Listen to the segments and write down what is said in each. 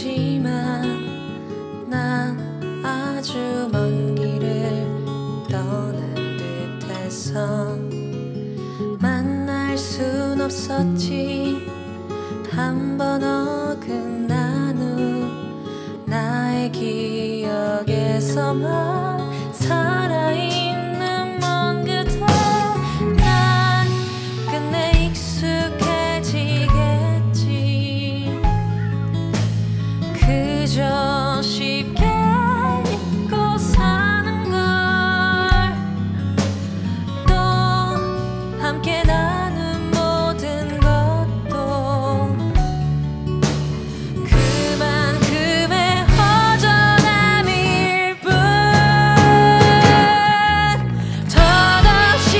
하지만 난 아주 먼 길을 떠난 듯해서 만날 순 없었지. 한 번 어긋난 후 나의 기억에서만 살아있는 먼 그대. 난 끝내 익숙해지겠지. 그저 쉽게 잊고 사는 걸. 또 함께 나눈 모든 것도 그만큼의 허전함일 뿐. 덧없이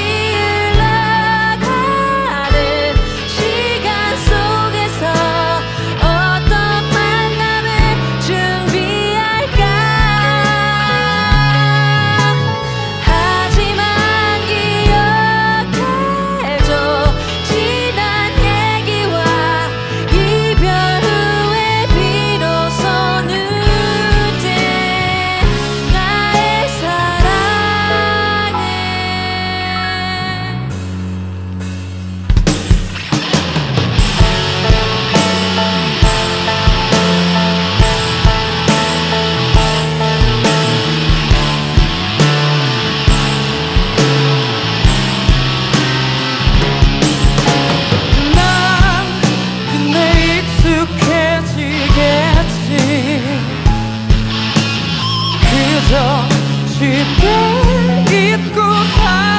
흘러가는 시간 속에서 어떤 만남을 준비할까. 하지만 기억해줘. 지난 얘기와 이별 후에 비로소 누든 나의 사랑은 난 끝내 익숙해지겠지. 그저 쉽게 잊고 살